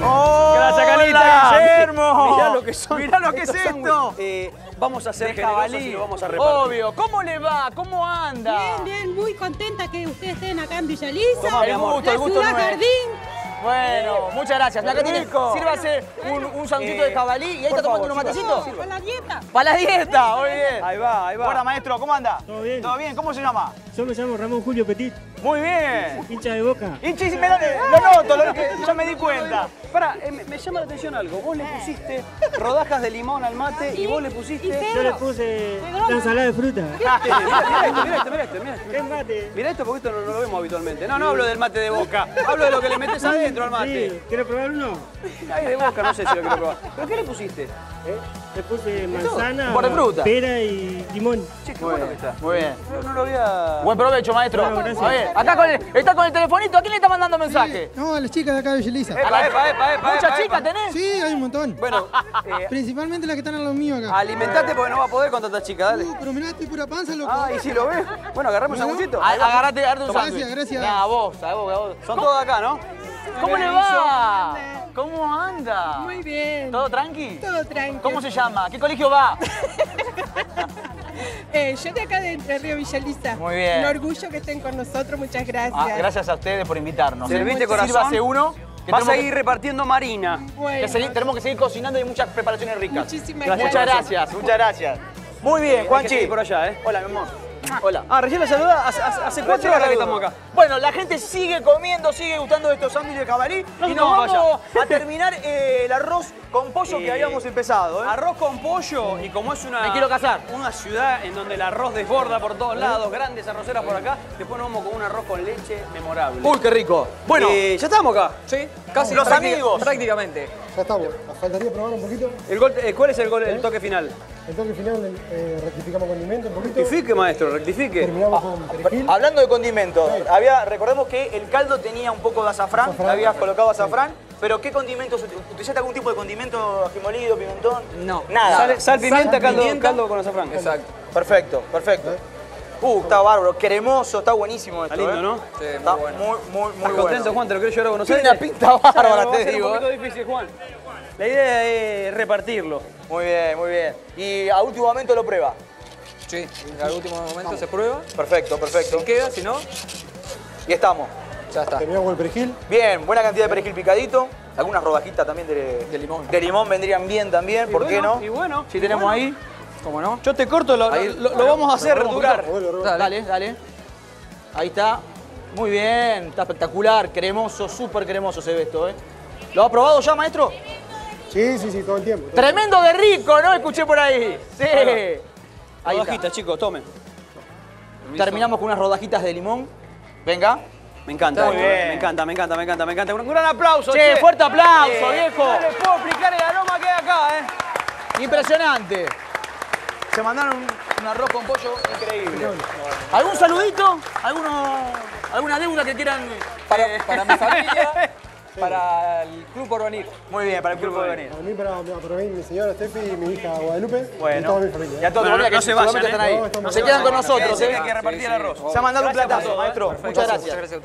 ¡Oh! Gracias, Calita. ¡Hola, Guillermo! Mirá lo que son. Mirá lo que es Estos son, esto. vamos a ser De generosos jabalí. y lo vamos a repartir. Obvio. ¿Cómo le va? ¿Cómo anda? Bien, bien, muy contenta que ustedes estén acá en Villa Lisa. Toma, mi amor. La el gusto ciudad no es. jardín. Bueno, muchas gracias. Acá tiene, rico. sírvase un sanguchito de jabalí y ahí está tomando unos matecitos. Con la dieta. Para la dieta, muy bien. Ahí va, ahí va. Hola, maestro, ¿cómo anda? Todo bien. ¿Todo bien? ¿Cómo se llama? Yo me llamo Ramón Julio Petit, Muy bien. hincha de Boca. Hinchi, lo noto, ya me di cuenta. Pará, me llama la atención algo. Vos le pusiste rodajas de limón al mate y vos le pusiste... Yo le puse la ensalada de fruta. Mira esto, mira esto, mira esto, mira esto. ¿Qué mate? Mirá esto porque esto no lo vemos habitualmente. No hablo del mate de Boca. Hablo de lo que le metes adentro al mate. Sí, ¿quieres probar uno? Ay, de Boca, no sé si lo quiero probar. ¿Pero qué le pusiste? Le puse manzana, Un par de fruta. pera y limón. Che, qué bueno que está. Muy bien. No lo había... Buen provecho, maestro. Bueno, gracias. A ver, acá está con el telefonito. ¿A quién le está mandando mensaje? No, a las chicas de acá de Villa Lisa. ¿Muchas chicas tenés? Sí, hay un montón. Bueno, Principalmente las que están a los míos acá. alimentate porque no va a poder con tanta chica, dale. Pero mirá, estoy pura panza, loco. Ah, ¿y si lo ves? Bueno, agarramos un sanguchito. Agarrate un Gracias, sándwich. gracias. A vos. Son todos de acá, ¿no? ¿Cómo le va? ¿Cómo anda? Muy bien. ¿Todo tranqui? Todo tranquilo. ¿Cómo se llama? ¿Qué colegio va? Yo de acá de Entre Ríos, Villa Lisa. Muy bien. Un orgullo que estén con nosotros, muchas gracias. Gracias a ustedes por invitarnos. Servite, corazón. Sírvase uno. Que Vas tenemos a ir repartiendo marina. Bueno, tenemos que seguir cocinando y muchas preparaciones ricas. Muchísimas Muchas gracias, muchas gracias. Muy bien, Hay que Juanchi. seguir por allá, ¿eh? Hola, mi amor. Hola. Ah, recién la saludá. Hace 4 horas que estamos acá. Bueno, la gente sigue comiendo, sigue gustando de estos sándwiches de jabalí. Y nos vamos vamos a terminar el arroz con pollo que habíamos empezado. Arroz con pollo y como es una... Me quiero casar. Una ciudad en donde el arroz desborda por todos lados, grandes arroceras por acá, después nos vamos con un arroz con leche memorable. Uy, qué rico. Bueno, ya estamos acá. Sí, casi Los amigos. prácticamente. Ya estamos. Nos faltaría probar un poquito. El gol, ¿cuál es el toque final? El toque final rectificamos condimento un poquito. Rectifique, maestro, rectifique. Terminamos con perejil. hablando de condimentos, recordemos que el caldo tenía un poco de azafrán, Azafrán. le habías colocado azafrán, pero ¿qué condimentos utilizaste? ¿Algún tipo de condimento, ají molido, pimentón? No. Nada. Sal, pimienta, pimienta. caldo con azafrán. Exacto. Perfecto, perfecto. Está bárbaro, cremoso, está buenísimo esto. Está lindo, ¿no? Sí, Está muy bueno. muy ¿Estás bueno. contento, Juan? ¿Te lo querés llevar a Buenos Tiene Aires? una pinta bárbara, Va a te ser digo. un poquito difícil, Juan. La idea es repartirlo. Muy bien, muy bien. Y a último momento lo prueba. Sí, al último momento se prueba. Perfecto, perfecto. Si queda, si no, Y estamos. ya está. Terminamos con el perejil. Bien, buena cantidad de perejil picadito. Algunas rodajitas también De limón. De limón vendrían bien también, ¿por qué no? Y bueno. Si tenemos ahí. ¿Cómo no? Yo te corto, lo vamos a hacer durar. Dale, dale. Ahí está. Muy bien, está espectacular, cremoso, súper cremoso se ve esto, ¿eh? ¿Lo ha probado ya, maestro? Sí, sí, sí, todo el tiempo. Tremendo de rico, ¿no? Escuché por ahí. Sí. Ahí está. Rodajitas, chicos, tomen. Terminamos con unas rodajitas de limón. Venga. Me encanta, Muy bien. me encanta, me encanta, me encanta, me encanta. Un gran aplauso, Che, fuerte aplauso, viejo. No les puedo explicar el aroma que hay acá, ¿eh? Impresionante. Se mandaron un arroz con pollo increíble. ¿Algún saludito? ¿Alguna deuda que quieran? Para mi familia, para el Club Porvenir. Muy bien, para el Club Porvenir. Para mí, para mí, mi señora Steffi y mi hija Guadalupe. Bueno. Y toda mi familia. Y a toda tu Bueno, familia no que se vayan, seguramente están ahí. No, estamos Se quedan con nosotros, Quédense que ¿eh? hay que repartir el arroz. Se ha mandado un Gracias por platazo, todo, maestro. Perfecto. Muchas gracias. Muchas gracias.